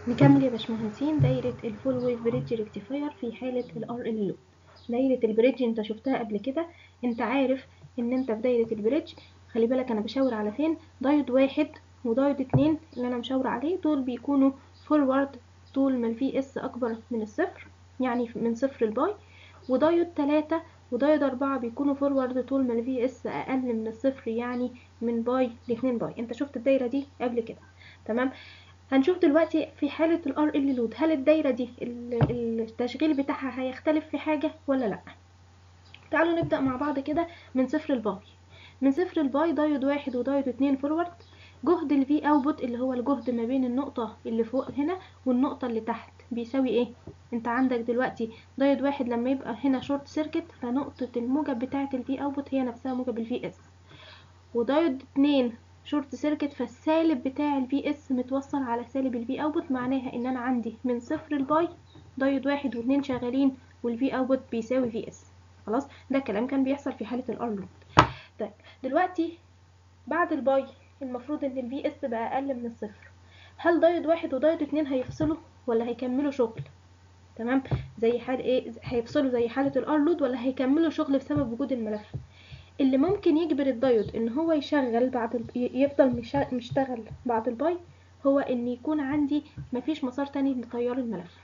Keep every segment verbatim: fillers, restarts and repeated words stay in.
نكمل يا باشمهندسين دايرة الفول ويف بريدج ريكتيفاير في حالة الار ال لود. دايرة البريدج انت شفتها قبل كده، انت عارف ان انت في دايرة البريدج، خلي بالك انا بشاور على فين، دايود واحد ودايود اتنين اللي انا مشاور عليه دول بيكونوا فورورد طول ما الفي اس اكبر من الصفر، يعني من صفر لباي، ودايود تلاتة ودايود اربعة بيكونوا فورورد طول ما الفي اس اقل من الصفر، يعني من باي لاتنين باي. انت شفت الدايرة دي قبل كده، تمام؟ هنشوف دلوقتي في حالة ال ار ال لود هل الدايرة دي التشغيل بتاعها هيختلف في حاجة ولا لا. تعالوا نبدأ مع بعض كده من صفر لباي. من صفر لباي دايود واحد ودايود اتنين فورورد، جهد الفي اوتبوت اللي هو الجهد ما بين النقطة اللي فوق هنا والنقطة اللي تحت بيساوي ايه؟ انت عندك دلوقتي دايود واحد لما يبقى هنا شورت سيركت فنقطة الموجب بتاعة الفي اوتبوت هي نفسها موجب الفي اس، ودايود اتنين شورت سيركت فالسالب بتاع الفي اس متوصل على سالب الفي اوتبوت، معناها ان انا عندي من صفر لباي دايود واحد واتنين شغالين والفي اوتبوت بيساوي في اس. خلاص، ده الكلام كان بيحصل في حالة الار لود. طيب دلوقتي بعد الباي المفروض ان الفي اس بقى اقل من الصفر، هل دايود واحد ودايود اتنين هيفصلوا ولا هيكملوا شغل؟ تمام، زي حال ايه، هيفصلوا زي حالة الار لود ولا هيكملوا شغل بسبب وجود الملف؟ اللي ممكن يجبر الدايود ان هو يشغل بعد ال... يفضل مشتغل بعد الباي هو ان يكون عندي مفيش مسار تاني لتيار الملف.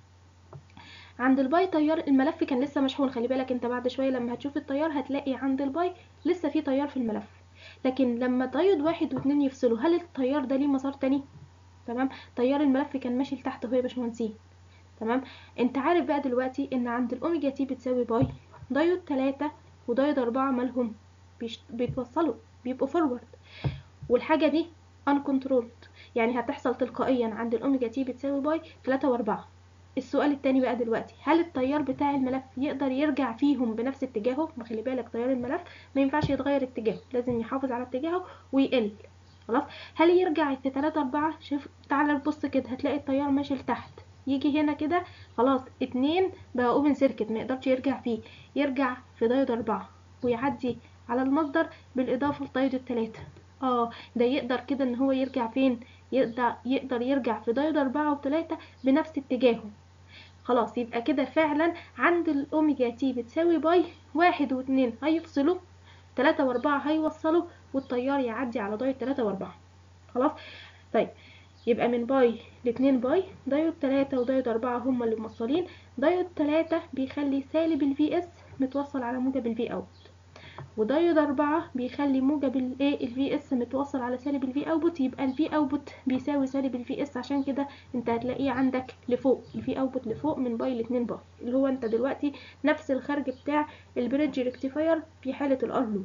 عند الباي تيار الملف كان لسه مشحون، خلي بالك انت بعد شويه لما هتشوف التيار هتلاقي عند الباي لسه في تيار في الملف، لكن لما دايود واحد واتنين يفصلوا هل التيار ده ليه مسار تاني؟ تمام، تيار الملف كان ماشي لتحت اهو يا باشمهندسين. تمام، انت عارف بقى دلوقتي ان عند الاوميجا تي بتساوي باي دايود تلاتة ودايود اربعة مالهم بيتوصلوا بيبقوا فورورد، والحاجه دي uncontrolled، يعني هتحصل تلقائيا عند الاوميجا تي بتساوي باي تلاتة واربعة. السؤال التاني بقى دلوقتي، هل التيار بتاع الملف يقدر يرجع فيهم بنفس اتجاهه؟ ما خلي بالك تيار الملف ما ينفعش يتغير اتجاهه، لازم يحافظ على اتجاهه ويقل. خلاص، هل يرجع في تلاتة اربعة؟ شوف تعالى نبص كده هتلاقي التيار ماشي لتحت، يجي هنا كده خلاص اتنين بقى اوبن سيركت ما يقدرش يرجع فيه، يرجع في دايود اربعة ويعدي على المصدر بالاضافه لدايود التلاتة. اه ده يقدر كده ان هو يرجع فين؟ يقدر يقدر يرجع في دايود اربعة وتلاتة بنفس اتجاهه. خلاص، يبقى كده فعلا عند الاوميجا تي بتساوي باي واحد واتنين هيفصلوا، تلاتة واربعة هيوصلوا، والتيار يعدي على دايود تلاتة واربعة. خلاص، طيب يبقى من باي لاتنين باي دايود تلاتة ودايود اربعة هما اللي موصلين، دايود تلاتة بيخلي سالب الفي اس متوصل على موجب الفي اوت، ودايود اربعة بيخلي موجب الايه الفي اس متوصل على سالب الفي اوتبوت، يبقى الفي اوتبوت بيساوي سالب الفي اس، عشان كده انت هتلاقيه عندك لفوق الفي اوتبوت لفوق من باي لاتنين باي، اللي هو انت دلوقتي نفس الخرج بتاع البريدج ريكتيفاير في حالة الار لود.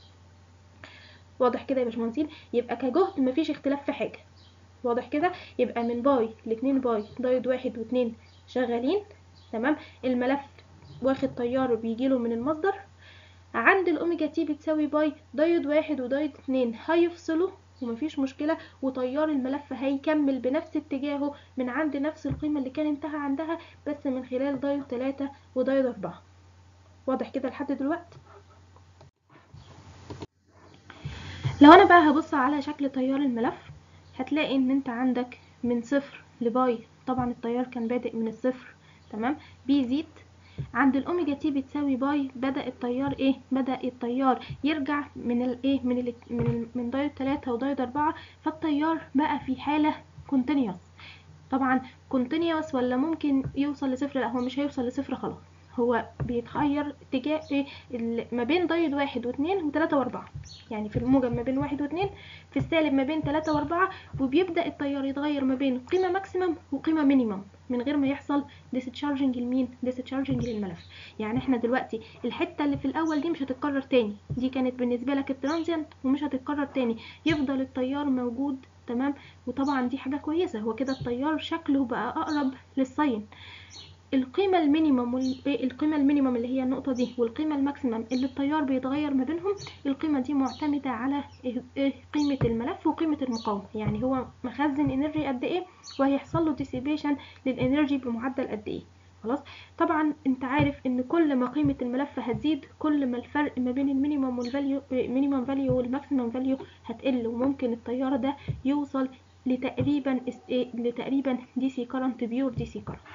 واضح كده يا باشمهندسين؟ يبقى كجهد مفيش اختلاف في حاجة، واضح كده؟ يبقى من باي لاتنين باي دايود واحد واتنين شغالين، تمام، الملف واخد تيار بيجيله من المصدر، عند الاوميجا تي بتساوي باي دايود واحد ودايود اتنين هيفصلوا ومفيش مشكلة، وتيار الملف هيكمل بنفس اتجاهه من عند نفس القيمة اللي كان انتهى عندها، بس من خلال دايود تلاتة ودايود اربعة. واضح كده لحد دلوقتي؟ لو انا بقى هبص على شكل تيار الملف هتلاقي ان انت عندك من صفر لباي، طبعا التيار كان بادئ من الصفر، تمام، بيزيد، عند الاوميجا تي بتساوي باي بدا التيار ايه بدا التيار يرجع من الايه من ال من, ال من دايود تلاتة ودايود اربعة، فالتيار بقى في حاله كونتينيوس. طبعا كونتينيوس ولا ممكن يوصل لصفر؟ لا، هو مش هيوصل لصفر خلاص، هو بيتغير اتجاه ايه ما بين دايود واحد واتنين وتلاتة واربعة، يعني في الموجب ما بين واحد واتنين، في السالب ما بين تلاتة واربعة، وبيبدأ التيار يتغير ما بين قيمة ماكسيمم وقيمة مينيمم من غير ما يحصل ديسشارجنج لمين؟ ديسشارجنج للملف. يعني احنا دلوقتي الحتة اللي في الاول دي مش هتتكرر تاني، دي كانت بالنسبة لك الترانزيانت ومش هتتكرر تاني، يفضل التيار موجود، تمام، وطبعا دي حاجة كويسة، هو كده التيار شكله بقى اقرب للساين. القيمة المينيمم والقيمة المينيمم اللي هي النقطة دي والقيمة الماكسيمم اللي التيار بيتغير ما بينهم، القيمة دي معتمدة على قيمة الملف وقيمة المقاومة، يعني هو مخزن انرجي قد ايه وهيحصل له ديسيبيشن للانرجي بمعدل قد ايه. خلاص، طبعا انت عارف ان كل ما قيمة الملف هتزيد كل ما الفرق ما بين المينيمم والفاليو مينيمم فاليو والماكسيمم فاليو هتقل، وممكن التيار ده يوصل لتقريبا لتقريبا دي سي كارنت، بيور دي سي كارنت.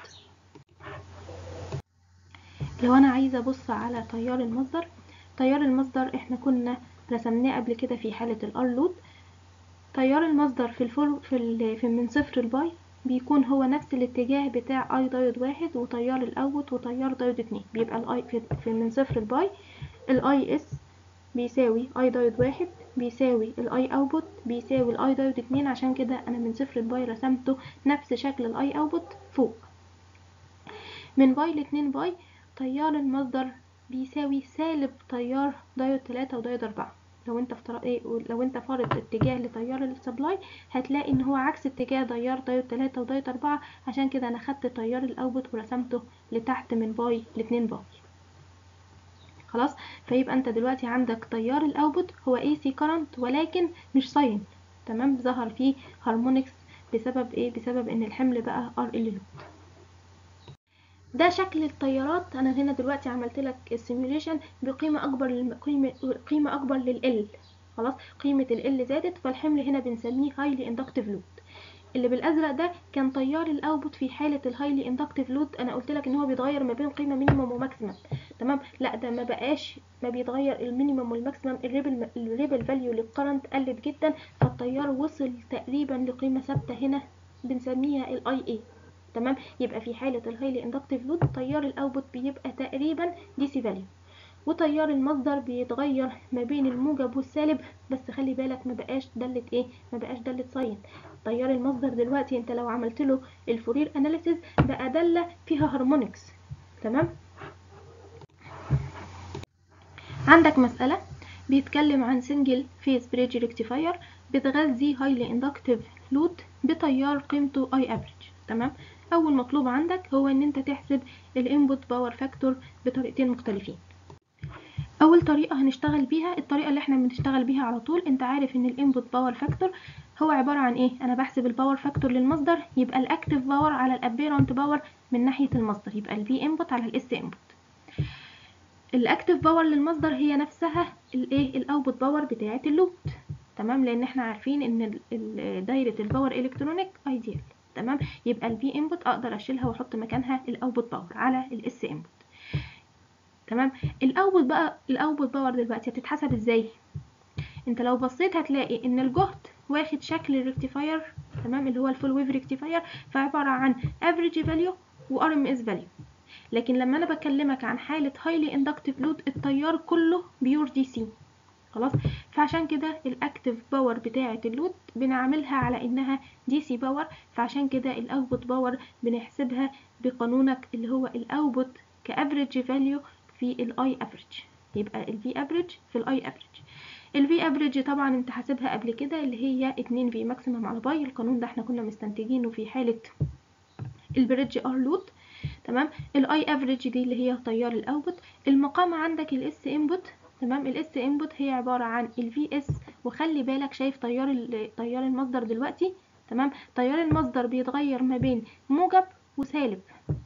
لو انا عايزه ابص على تيار المصدر، تيار المصدر احنا كنا رسمناه قبل كده في حاله الار لود. تيار المصدر في الفور في, ال... في من صفر لباي بيكون هو نفس الاتجاه بتاع اي دايود واحد وتيار الاوت وتيار دايود اتنين. بيبقى الاي في, في من صفر لباي الاي اس بيساوي اي دايود واحد بيساوي الاي اوتبوت بيساوي الاي دايود اتنين. عشان كده انا من صفر لباي رسمته نفس شكل الاي اوتبوت فوق. من باي لاتنين باي تيار المصدر بيساوي سالب تيار دايود تلاتة ودايود اربعة. لو انت افترض ايه لو انت فارض اتجاه لتيار السبلاي هتلاقي ان هو عكس اتجاه تيار دايود تلاتة ودايود اربعة. عشان كده انا خدت تيار الاوتبوت ورسمته لتحت من باي لاتنين باي. خلاص، فيبقى انت دلوقتي عندك تيار الاوتبوت هو اي سي كارنت ولكن مش ساين. تمام، ظهر فيه هارمونكس بسبب ايه؟ بسبب ان الحمل بقى ار ال لود. ده شكل التيارات. انا هنا دلوقتي عملت لك السيميوليشن بقيمه اكبر للقيمه قيمه اكبر لل. خلاص، قيمه ال زادت فالحمل هنا بنسميه هايلي اندكتيف لود. اللي بالازرق ده كان تيار الاوتبوت في حاله الهايلي اندكتيف لود. انا قلت لك ان هو بيتغير ما بين قيمه مينيمم وماكسيمم. تمام، لا ده ما بقاش ما بيتغير المينيمم والماكسيمم. الريبل الريبل فاليو للكرنت قلت جدا فالتيار وصل تقريبا لقيمه ثابته هنا بنسميها الاي اي. تمام، يبقى في حاله الهايلي اندكتيف لود تيار الاوتبوت بيبقى تقريبا دي سي فاليو، وتيار المصدر بيتغير ما بين الموجب والسالب. بس خلي بالك ما بقاش دالة ايه؟ ما بقاش دالة ساين. تيار المصدر دلوقتي انت لو عملت له الفورير اناليسيز بقى دالة فيها هارمونكس. تمام، عندك مسألة بيتكلم عن سنجل فيز بريدج ريكتيفاير بتغذي هايلي اندكتيف لود بتيار قيمته اي افريج. تمام، اول مطلوب عندك هو ان انت تحسب الانبوت باور فاكتور بطريقتين مختلفين. اول طريقه هنشتغل بيها الطريقه اللي احنا بنشتغل بيها على طول. انت عارف ان الانبوت باور فاكتور هو عباره عن ايه؟ انا بحسب الباور فاكتور للمصدر يبقى الاكتيف باور على الابيرنت باور من ناحيه المصدر، يبقى الفي انبوت على الاس انبوت. الاكتيف باور للمصدر هي نفسها الايه؟ الاوتبوت باور بتاعه اللود. تمام، لان احنا عارفين ان دايره الباور الكترونيك ايديال. تمام، يبقى الفي انبوت اقدر اشيلها واحط مكانها الاوتبوت باور على الاس انبوت. تمام، الاوتبوت بقى الاوتبوت باور دلوقتي هتتحسب ازاي؟ انت لو بصيت هتلاقي ان الجهد واخد شكل الريكتيفاير. تمام، اللي هو الفول ويف ريكتيفاير، فعباره عن افريج فاليو وار ام اس فاليو. لكن لما انا بكلمك عن حاله هايلي اندكتيف لود التيار كله بيور دي سي. خلاص، فعشان كده الاكتيف باور بتاعه اللود بنعملها على انها دي سي باور. فعشان كده الاوتبوت باور بنحسبها بقانونك اللي هو الاوتبوت كافريج فاليو في الاي افريج، يبقى الفي افريج في الاي افريج. الفي افريج طبعا انت حاسبها قبل كده اللي هي اتنين في ماكسيمم على باي. القانون ده احنا كنا مستنتجينه في حاله البريدج ار لود. تمام، الاي افريج دي اللي هي تيار الاوتبوت. المقام عندك الاس انبوت. تمام، الاس انبوت هي عباره عن الفي اس. وخلي بالك شايف تيار تيار المصدر دلوقتي. تمام، تيار المصدر بيتغير ما بين موجب وسالب.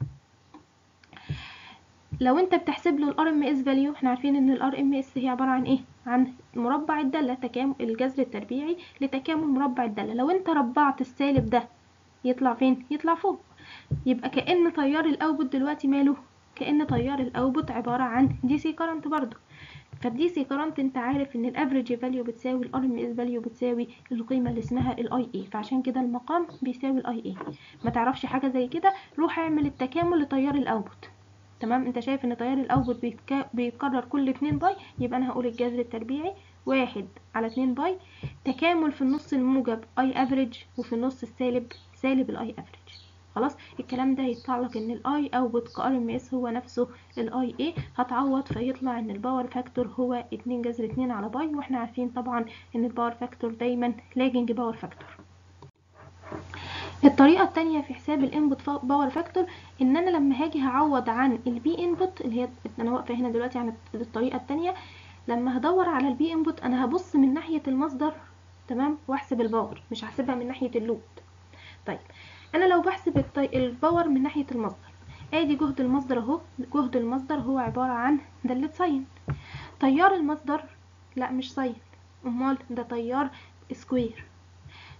لو انت بتحسب له الار ام اس فاليو احنا عارفين ان الار ام اس هي عباره عن ايه؟ عن مربع الداله، تكامل الجذر التربيعي لتكامل مربع الداله. لو انت ربعت السالب ده يطلع فين؟ يطلع فوق. يبقى كأن تيار الاوتبوت دلوقتي ماله؟ كأن تيار الاوتبوت عباره عن دي سي كارنت برضو. فالدي سي كارنت انت عارف ان الافريج فاليو بتساوي الار ام اس فاليو بتساوي القيمه اللي اسمها الاي اي. فعشان كده المقام بيساوي الاي اي. ما تعرفش حاجه زي كده روح اعمل التكامل لتيار الاوتبوت. تمام، انت شايف ان تيار الاوتبوت بيتكرر كل اتنين باي. يبقى انا هقول الجذر التربيعي واحد على اتنين باي تكامل في النص الموجب اي افريج وفي النص السالب سالب الاي افريج. خلاص، الكلام ده يطلع لك ان الاي اوتبوت كار ام اس هو نفسه الاي اي. هتعوض فيطلع ان الباور فاكتور هو اتنين جذر اتنين على باي. واحنا عارفين طبعا ان الباور فاكتور دايما لاجنج باور فاكتور. الطريقه الثانيه في حساب الانبوت باور فاكتور ان انا لما هاجي هعوض عن البي انبوت اللي هي انا واقفه هنا دلوقتي عن الطريقه الثانيه. لما هدور على البي انبوت انا هبص من ناحيه المصدر. تمام، واحسب الباور مش هحسبها من ناحيه اللود. طيب انا لو بحسب الباور من ناحيه المصدر ادي جهد المصدر اهو. جهد المصدر هو عباره عن داله ساين. تيار المصدر لا مش ساين، امال ده تيار سكوير.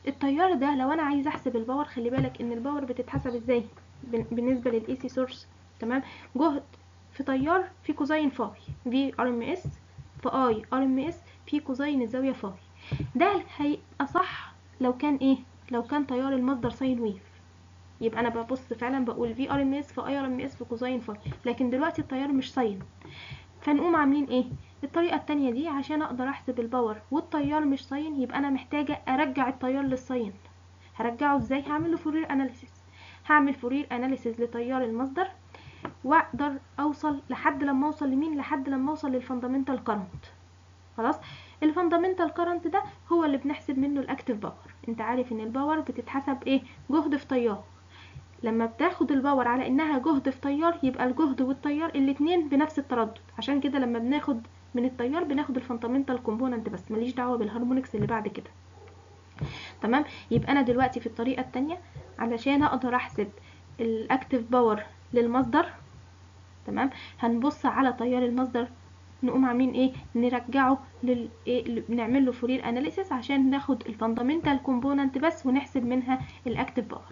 التيار ده لو انا عايز احسب الباور، خلي بالك ان الباور بتتحسب ازاي بالنسبه للاي سي سورس، تمام؟ جهد في تيار في كوزين فاي في ار ام اس في اي ار ام اس في كوزين الزاويه فاي. ده هيبقى صح لو كان ايه؟ لو كان تيار المصدر ساين ويف، يبقى انا ببص فعلا بقول في ار ام اس في اي ار ام اس في كوزين فاي. لكن دلوقتي التيار مش ساين، فنقوم عاملين ايه؟ الطريقه التانية دي عشان اقدر احسب الباور والتيار مش ساين، يبقى انا محتاجه ارجع التيار للساين. هرجعه ازاي؟ هعمل له فورير اناليسيس. هعمل فورير اناليسيس لتيار المصدر، واقدر اوصل لحد لما اوصل لمين؟ لحد لما اوصل للفاندامنتال كارنت. خلاص، الفاندامنتال كارنت ده هو اللي بنحسب منه الاكتيف باور. انت عارف ان الباور بتتحسب ايه؟ جهد في تيار. لما بتاخد الباور على انها جهد في تيار، يبقى الجهد والتيار الاتنين بنفس التردد. عشان كده لما بناخد من التيار بناخد الفاندامنتال كومبوننت بس، ماليش دعوه بالهارمونكس اللي بعد كده. تمام؟ يبقى انا دلوقتي في الطريقه التانية علشان اقدر احسب الاكتيف باور للمصدر، تمام، هنبص على تيار المصدر، نقوم عاملين ايه؟ نرجعه لل إيه؟ نعمل له فورير اناليسيس عشان ناخد الفاندامنتال كومبوننت بس ونحسب منها الاكتيف باور.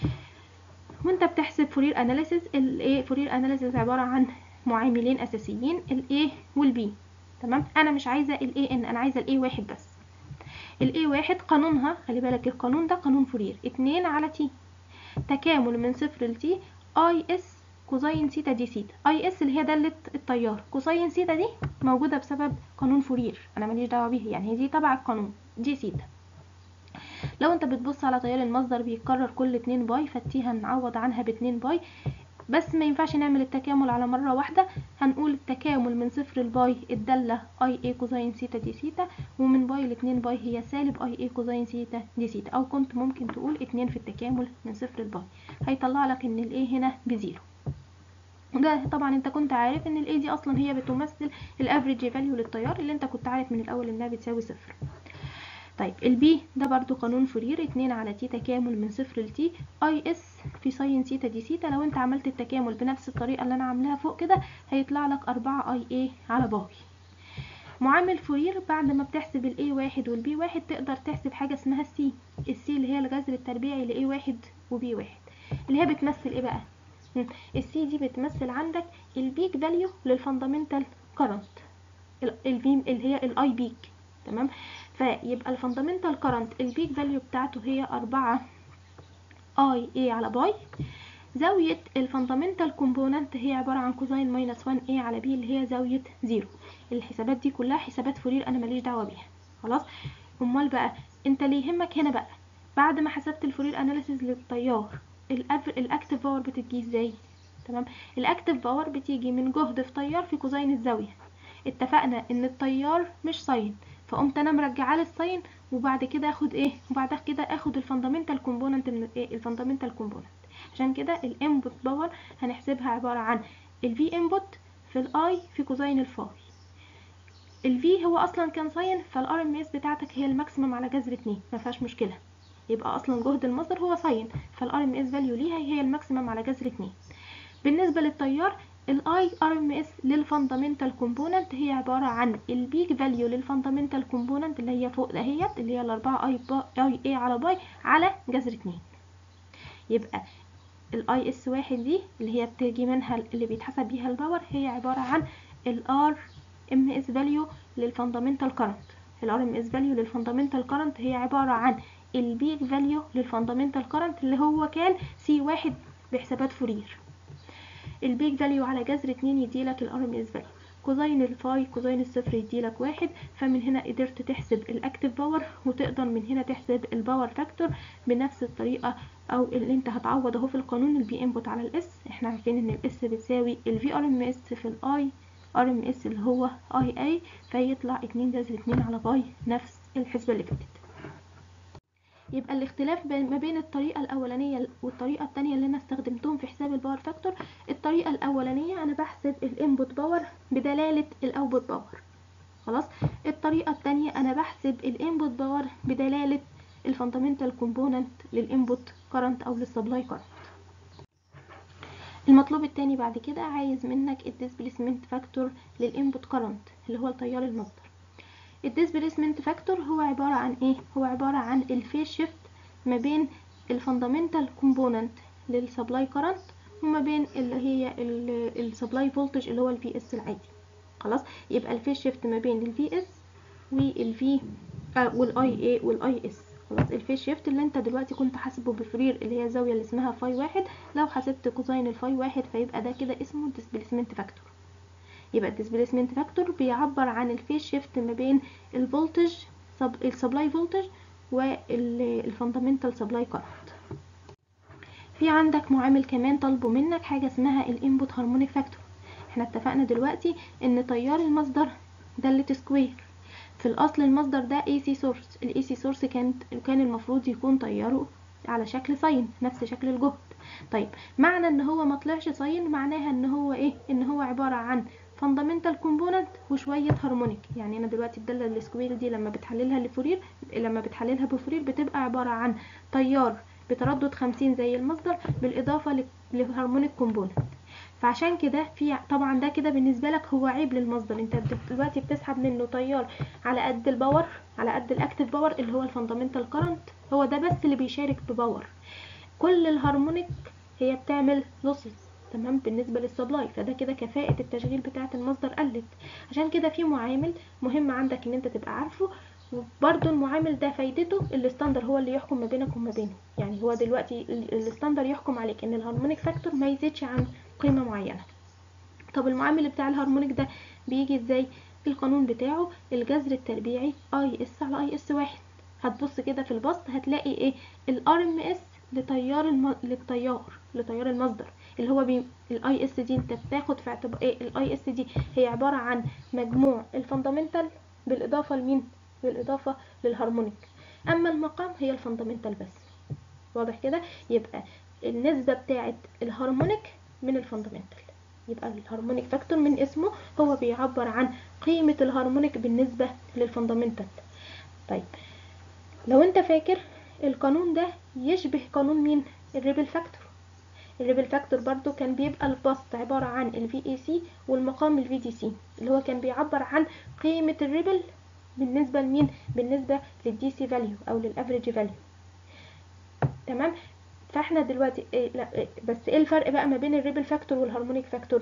وانت بتحسب فورير اناليسيس، الايه فورير اناليسيس عباره عن معاملين اساسيين، الاي والبي، تمام؟ انا مش عايزه الاي ان، انا عايزه الاي واحد بس. الاي واحد قانونها، خلي بالك القانون ده قانون فورير، اتنين على تي تكامل من صفر لتي اي اس كوزين سيتا دي سيتا. اي اس اللي هي دالة التيار، كوزين سيتا دي موجودة بسبب قانون فورير، انا ماليش دعوة بيه، يعني هي دي تبع القانون دي سيتا. لو انت بتبص على تيار المصدر بيتكرر كل اتنين باي، فالتي هنعوض عنها باتنين باي، بس ما ينفعش نعمل التكامل على مرة واحدة. هنقول التكامل من صفر لباي الدالة اي اي كوزين سيتا دي سيتا، ومن باي لاتنين باي هي سالب اي اي كوزين سيتا دي سيتا، او كنت ممكن تقول اتنين في التكامل من صفر لباي، هيطلع لك ان الاي هنا بزيرو. ده طبعا انت كنت عارف ان الاي دي اصلا هي بتمثل الافريج فاليو للتيار، اللي انت كنت عارف من الاول انها بتساوي صفر. طيب البي ده برضو قانون فورير، اتنين على تي تكامل من صفر لتي اي اس في ساين سيتا دي سيتا. لو انت عملت التكامل بنفس الطريقة اللي انا عاملاها فوق كده هيطلع لك اربعة اي اي على باي. معامل فورير بعد ما بتحسب الاي واحد والبي واحد تقدر تحسب حاجة اسمها السي. السي اللي هي الجذر التربيعي لاي واحد وبي واحد، اللي هي بتمثل ايه بقى؟ السي دي بتمثل عندك البيك فاليو للفاندامنتال كارنت، الفي اللي هي الاي بيك، تمام؟ فيبقى الفاندامنتال كارنت البيك فاليو بتاعته هي اربعة اي اي على باي. زاوية الفاندامنتال كومبوننت هي عبارة عن كوزين ماينس واحد اي على بي اللي هي زاوية زيرو. الحسابات دي كلها حسابات فورير انا ماليش دعوة بيها، خلاص؟ امال بقى انت اللي يهمك هنا بقى، بعد ما حسبت الفورير اناليسيس للتيار الاكتيف باور بتجي ازاي؟ تمام، الاكتيف باور بتيجي من جهد في تيار في كوزين الزاوية. اتفقنا ان التيار مش ساين، فقمت انا مرجعاه للساين، وبعد كده اخد ايه؟ وبعد كده اخد الفاندامنتال كومبوننت من ايه؟ الفاندامنتال كومبوننت. عشان كده الانبوت باور هنحسبها عباره عن الفي انبوت في الاي في كوزين الفاي. الفي هو اصلا كان ساين، فالار ام اس بتاعتك هي الماكسيمم على جذر اتنين، ما فيهاش مشكله، يبقى اصلا جهد المصدر هو ساين، فالار ام اس فاليو ليها هي الماكسيمم على جذر اتنين. بالنسبه للتيار الاي ار ام اس للفاندامنتال كومبوننت هي عباره عن البيك فاليو للفاندامنتال كومبوننت اللي هي فوق دهيت اللي هي الاربعة اي اي اي على باي على جذر اتنين. يبقى الاي اس واحد دي اللي هي بتيجي منها اللي بيتحسب بيها الباور هي عباره عن الار ام اس فاليو للفاندامنتال كارنت. الار ام اس فاليو للفاندامنتال كارنت هي عباره عن البيك فاليو للفاندامنتال كارنت اللي هو كان سي واحد بحسابات فورير. البيك فاليو على جذر اتنين يديلك الار ام اس فاليو، كوزين الفاي كوزين الصفر يديلك واحد. فمن هنا قدرت تحسب الاكتيف باور، وتقدر من هنا تحسب الباور فاكتور بنفس الطريقه، او اللي انت هتعوض اهو في القانون البي انبوت على الاس. احنا عارفين ان الاس بتساوي الفي ار ام اس في الاي ار ام اس اللي هو اي اي، فيطلع اتنين جذر اتنين على باي، نفس الحسبه اللي فاتت. يبقى الاختلاف ما بين الطريقه الاولانيه والطريقه الثانيه اللي انا استخدمتهم في حساب الباور فاكتور، الطريقه الاولانيه انا بحسب الانبوت باور بدلاله الاوتبوت باور، خلاص؟ الطريقه الثانيه انا بحسب الانبوت باور بدلاله الفاندامنتال كومبوننت للانبوت كارنت او للسبلاي كارنت. المطلوب الثاني بعد كده عايز منك الديسبيسمنت فاكتور للانبوت كارنت اللي هو التيار المصدر. الديسبيسمنت فاكتور هو عباره عن ايه؟ هو عباره عن الفيز شيفت ما بين الفاندامنتال كومبوننت للسبلاي كارنت وما بين اللي هي السبلاي فولتج اللي هو الفي اس العادي. خلاص، يبقى الفيس شيفت ما بين الفي اس والفي والاي اي والاي اس. خلاص، الفيس شيفت اللي انت دلوقتي كنت حاسبه بفرير اللي هي الزاويه اللي اسمها فاي واحد، لو حسبت كوزين الفاي واحد فيبقى ده كده اسمه ديسبيسمنت فاكتور. يبقى الديسبيسمنت فاكتور بيعبر عن الفيس شيفت ما بين الفولتج السبلاي فولتج والفاندامنتال سبلاي كارنت. في عندك معامل كمان طالبه منك حاجه اسمها الانبوت هارمونيك فاكتور. احنا اتفقنا دلوقتي ان تيار المصدر دالة سكوير، في الاصل المصدر ده اي سي سورس، الاي سي سورس كان كان المفروض يكون تياره على شكل ساين نفس شكل الجهد. طيب معنى ان هو ما طلعش ساين معناها ان هو ايه؟ ان هو عباره عن فاندامنتال كومبوننت وشويه هارمونيك. يعني انا دلوقتي الداله السكوير دي لما بتحللها لفورير لما بتحللها بفورير بتبقى عباره عن تيار بتردد خمسين زي المصدر بالاضافه لهارمونيك كومبوننت. فعشان كده في طبعا ده كده بالنسبه لك هو عيب للمصدر، انت دلوقتي بتسحب منه تيار على قد الباور على قد الاكتيف باور اللي هو الفاندامنتال كارنت، هو ده بس اللي بيشارك بباور. كل الهارمونيك هي بتعمل لوسز تمام بالنسبه للسبلاي، فده كده كفاءه التشغيل بتاعه المصدر قلت. عشان كده في معامل مهم عندك ان انت تبقى عارفه، وبرده المعامل ده فايدته الستاندر هو اللي يحكم ما بينك وما بينه. يعني هو دلوقتي الستاندر يحكم عليك ان الهارمونيك فاكتور ما يزيدش عن قيمه معينه. طب المعامل بتاع الهارمونيك ده بيجي ازاي؟ القانون بتاعه الجذر التربيعي اي اس على اي اس واحد. هتبص كده في البسط هتلاقي ايه؟ الار ام اس لتيار الم... للتيار لتيار المصدر اللي هو بي... الاي اس دي انت بتاخد في اعتبار ايه؟ الاي اس دي هي عباره عن مجموع الفاندامنتال بالاضافه لمين؟ بالاضافه للهارمونيك. اما المقام هي الفاندامنتال بس. واضح كده؟ يبقى النسبه بتاعه الهارمونيك من الفاندامنتال. يبقى الهارمونيك فاكتور من اسمه هو بيعبر عن قيمة الهارمونيك بالنسبة للفاندامنتال. طيب لو انت فاكر القانون ده يشبه قانون مين؟ الريبل فاكتور. الريبل فاكتور برضو كان بيبقى البسط عبارة عن ال في اي سي والمقام ال في دي سي اللي هو كان بيعبر عن قيمة الريبل بالنسبة لمين؟ بالنسبة للدي سي فاليو او للافريج فاليو. تمام؟ فاحنا دلوقتي إيه لا إيه بس ايه الفرق بقى ما بين الريبل فاكتور والهارمونيك فاكتور؟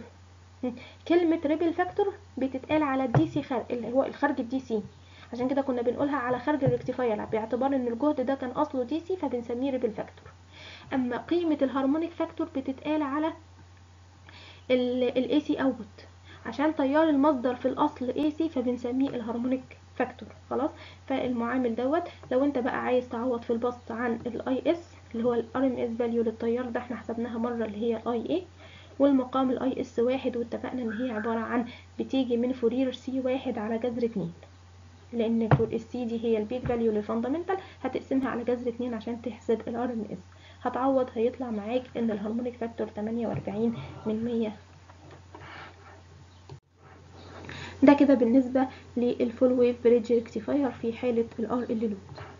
كلمة ريبل فاكتور بتتقال على الدي سي خارج اللي هو الخارج الدي سي، عشان كده كنا بنقولها على خارج الريكتيفاير باعتبار ان الجهد ده كان اصله دي سي فبنسميه ريبل فاكتور. اما قيمة الهارمونيك فاكتور بتتقال على الاي سي اوتبوت، عشان تيار المصدر في الاصل اي سي فبنسميه الهارمونيك فاكتور. خلاص، فالمعامل دوت لو انت بقى عايز تعوض في البسط عن الاي اس اللي هو الار ام اس فاليو للتيار ده احنا حسبناها مره اللي هي اي اي، والمقام الاي اس واحد واتفقنا ان هي عباره عن بتيجي من فورير سي واحد على جذر اتنين، لان السي دي هي البيك فاليو للفاندامنتال هتقسمها على جذر اتنين عشان تحسب الار ام اس. هتعوض هيطلع معاك ان الهارمونيك فاكتور تمانية واربعين من مية. ده كده بالنسبه للفول ويف بريدج ريكتيفاير في حاله الار ال لود.